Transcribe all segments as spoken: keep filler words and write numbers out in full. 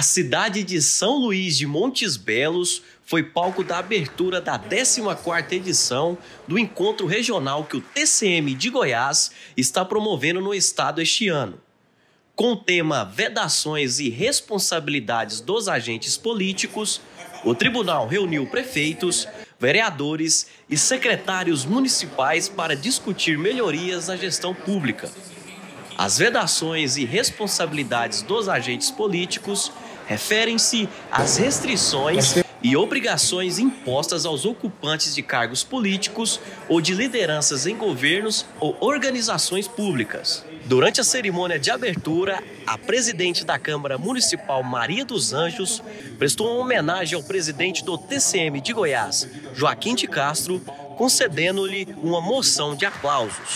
cidade de São Luís de Montes Belos foi palco da abertura da décima quarta edição do encontro regional que o T C M de Goiás está promovendo no estado este ano. Com o tema Vedações e Responsabilidades dos Agentes Políticos, o tribunal reuniu prefeitos, vereadores e secretários municipais para discutir melhorias na gestão pública. As vedações e responsabilidades dos agentes políticos referem-se às restrições e obrigações impostas aos ocupantes de cargos políticos ou de lideranças em governos ou organizações públicas. Durante a cerimônia de abertura, a presidente da Câmara Municipal, Maria dos Anjos, prestou uma homenagem ao presidente do T C M de Goiás, Joaquim de Castro, concedendo-lhe uma moção de aplausos.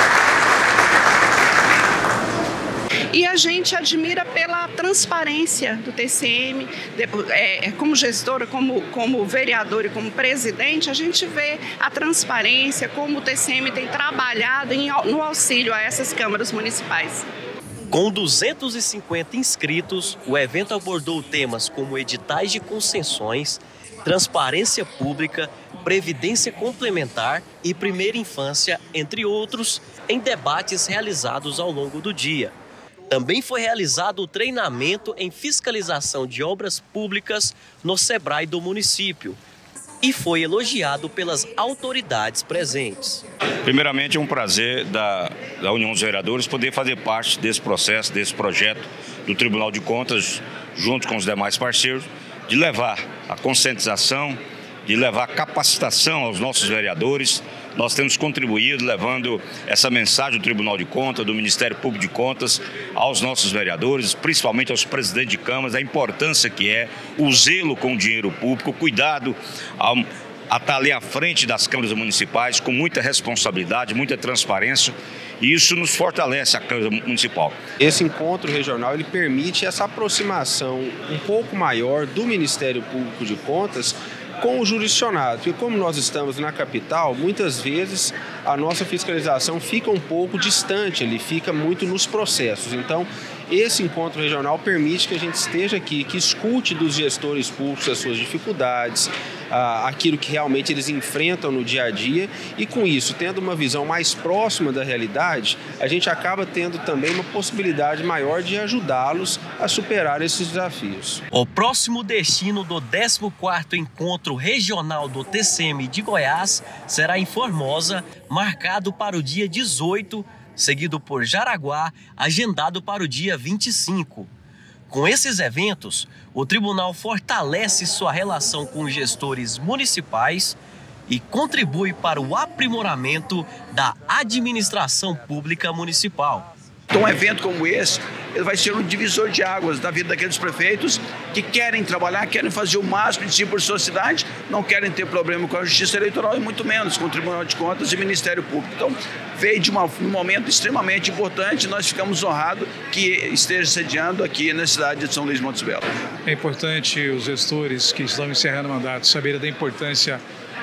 E a gente admira pela transparência do T C M, é, como gestora, como, como vereadora e como presidente, a gente vê a transparência, como o T C M tem trabalhado em, no auxílio a essas câmaras municipais. Com duzentos e cinquenta inscritos, o evento abordou temas como editais de concessões, transparência pública, previdência complementar e primeira infância, entre outros, em debates realizados ao longo do dia. Também foi realizado o treinamento em fiscalização de obras públicas no SEBRAE do município e foi elogiado pelas autoridades presentes. Primeiramente, é um prazer da, da União dos Vereadores poder fazer parte desse processo, desse projeto do Tribunal de Contas, junto com os demais parceiros, de levar a conscientização, de levar a capacitação aos nossos vereadores. Nós temos contribuído levando essa mensagem do Tribunal de Contas, do Ministério Público de Contas, aos nossos vereadores, principalmente aos presidentes de câmaras, a importância que é o zelo com o dinheiro público, o cuidado ao, a estar ali à frente das câmaras municipais, com muita responsabilidade, muita transparência, e isso nos fortalece a Câmara Municipal. Esse encontro regional ele permite essa aproximação um pouco maior do Ministério Público de Contas com o jurisdicionado, porque como nós estamos na capital, muitas vezes a nossa fiscalização fica um pouco distante, ele fica muito nos processos. Então, esse encontro regional permite que a gente esteja aqui, que escute dos gestores públicos as suas dificuldades, aquilo que realmente eles enfrentam no dia a dia, e com isso, tendo uma visão mais próxima da realidade, a gente acaba tendo também uma possibilidade maior de ajudá-los a superar esses desafios. O próximo destino do décimo quarto Encontro Regional do T C M de Goiás será em Formosa, marcado para o dia dezoito, seguido por Jaraguá, agendado para o dia vinte e cinco. Com esses eventos, o tribunal fortalece sua relação com os gestores municipais e contribui para o aprimoramento da administração pública municipal. Então, um evento como esse, ele vai ser um divisor de águas da vida daqueles prefeitos que querem trabalhar, querem fazer o máximo de si por sua cidade, não querem ter problema com a Justiça Eleitoral e muito menos com o Tribunal de Contas e o Ministério Público. Então, veio de uma, um momento extremamente importante e nós ficamos honrados que esteja sediando aqui na cidade de São Luís de Montes Belos. É importante os gestores que estão encerrando o mandato saberem da importância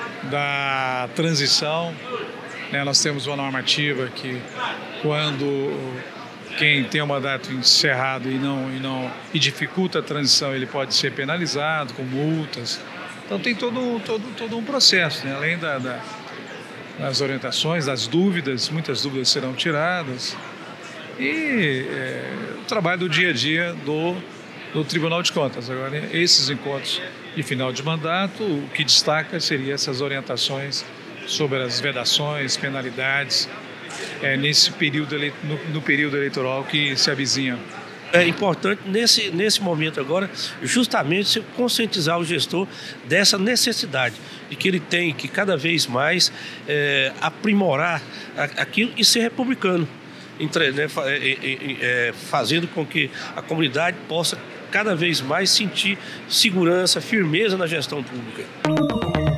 da transição. Né? Nós temos uma normativa que, quando quem tem o mandato encerrado e não, e não e dificulta a transição, ele pode ser penalizado com multas. Então tem todo, todo, todo um processo, né? Além da, da, das orientações, das dúvidas, muitas dúvidas serão tiradas. E é, o trabalho do dia a dia do, do Tribunal de Contas. Agora, esses encontros de final de mandato, o que destaca seria essas orientações sobre as vedações, penalidades, É, nesse período, no, no período eleitoral que se avizinha. É importante, nesse, nesse momento agora, justamente conscientizar o gestor dessa necessidade, de que ele tem que cada vez mais é, aprimorar aquilo e ser republicano, entre, né, é, fazendo com que a comunidade possa cada vez mais sentir segurança, firmeza na gestão pública.